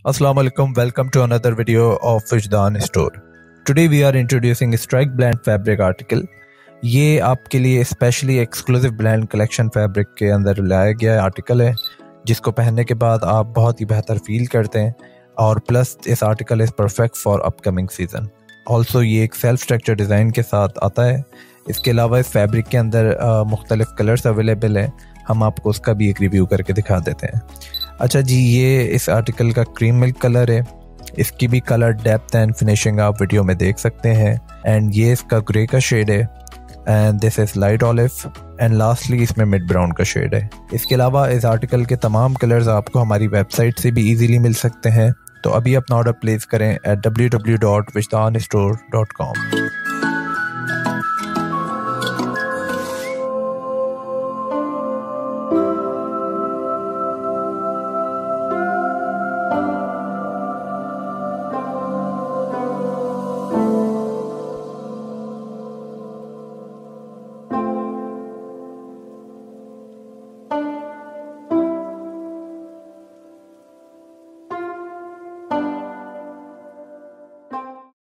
Assalamu alaikum, welcome to another video of Wijdan Store. Today we are introducing Strike Blend Fabric article. ये आपके लिए specially exclusive blend collection fabric के अंदर लाया गया article है, जिसको पहनने के बाद आप बहुत ही बेहतर फील करते हैं और प्लस इस article is perfect for upcoming season. Also ये एक सेल्फ स्ट्रक्चर डिज़ाइन के साथ आता है। इसके अलावा इस फैब्रिक के अंदर मुख्तलिफ कलर्स अवेलेबल हैं, हम आपको उसका भी एक रिव्यू करके दिखा देते हैं। अच्छा जी, ये इस आर्टिकल का क्रीम मिल्क कलर है। इसकी भी कलर डेप्थ एंड फिनिशिंग आप वीडियो में देख सकते हैं। एंड ये इसका ग्रे का शेड है and this is light olive and lastly इसमें मिड ब्राउन का शेड है। इसके अलावा इस आर्टिकल के तमाम कलर्स आपको हमारी वेबसाइट से भी इजीली मिल सकते हैं। तो अभी अपना ऑर्डर प्लेस करें at www.wijdanstore.com।